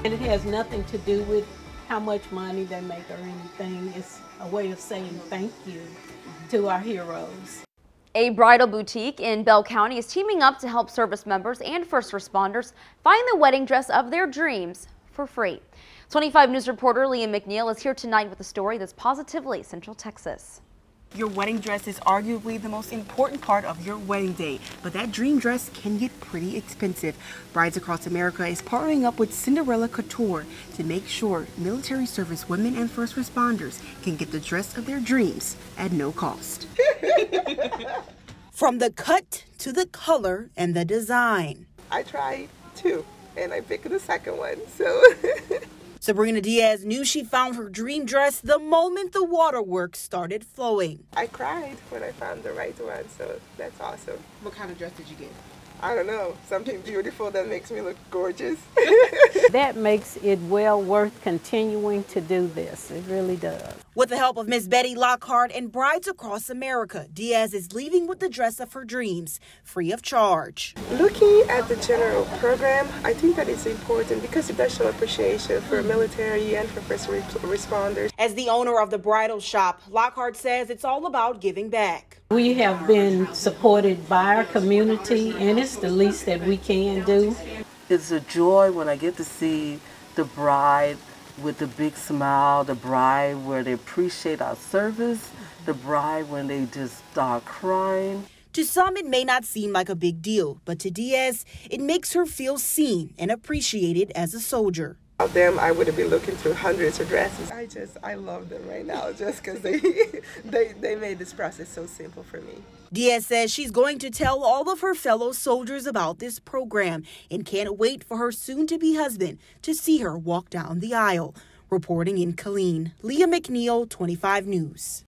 And it has nothing to do with how much money they make or anything. It's a way of saying thank you to our heroes. A bridal boutique in Bell County is teaming up to help service members and first responders find the wedding dress of their dreams for free. 25 News reporter Leah McNeil is here tonight with a story that's positively Central Texas. Your wedding dress is arguably the most important part of your wedding day, but that dream dress can get pretty expensive. Brides Across America is partnering up with Cinderella Couture to make sure military service women and first responders can get the dress of their dreams at no cost. From the cut to the color and the design. I tried two and I picked the second one, so. Sabrina Diaz knew she found her dream dress the moment the waterworks started flowing. I cried when I found the right one, so that's awesome. What kind of dress did you get? I don't know, something beautiful that makes me look gorgeous. That makes it well worth continuing to do this. It really does. With the help of Miss Betty Lockhart and Brides Across America, Diaz is leaving with the dress of her dreams, free of charge. Looking at the general program, I think that it's important because it does show appreciation for military and for first responders. As the owner of the bridal shop, Lockhart says it's all about giving back. We have been supported by our community, and it's the least that we can do. It's a joy when I get to see the bride with the big smile, the bride where they appreciate our service, the bride when they just start crying. To some, it may not seem like a big deal, but to Diaz, it makes her feel seen and appreciated as a soldier. Without them, I would have been looking through hundreds of dresses. I love them right now just because they made this process so simple for me. Diaz says she's going to tell all of her fellow soldiers about this program and can't wait for her soon-to-be husband to see her walk down the aisle. Reporting in Killeen, Leah McNeil, 25 News.